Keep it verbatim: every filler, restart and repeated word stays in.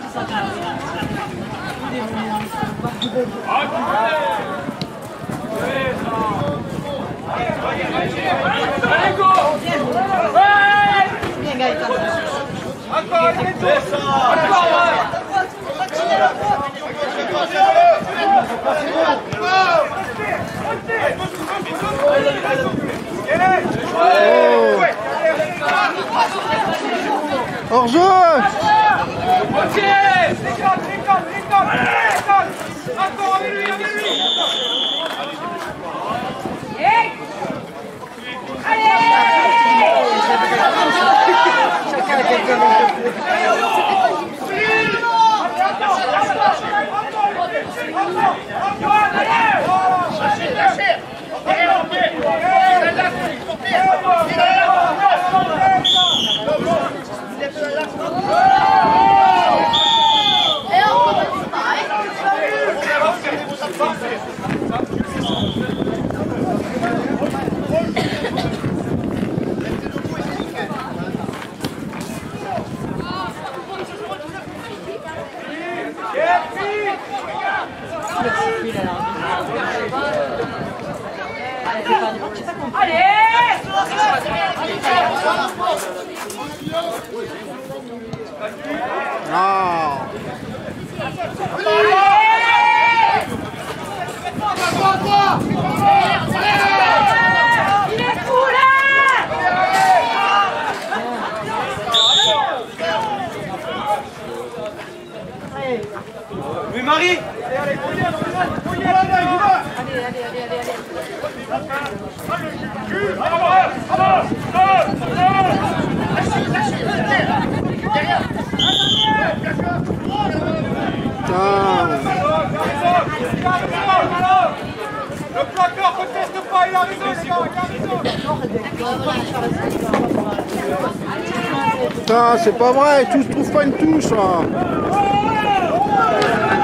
Allez, go! Bien, Gaëtan. Encore, allez, encore, hors jeu. Ok, récolte, récolte, récolte, récolte. Encore avec lui, avec lui. Allez. Chacun a quelqu'un de Oui, Marie. Allez, allez, allez, allez, le placard conteste pas, il a raison, les gars, il a raison. Putain, c'est pas vrai, tu ne trouves pas une touche. Hein.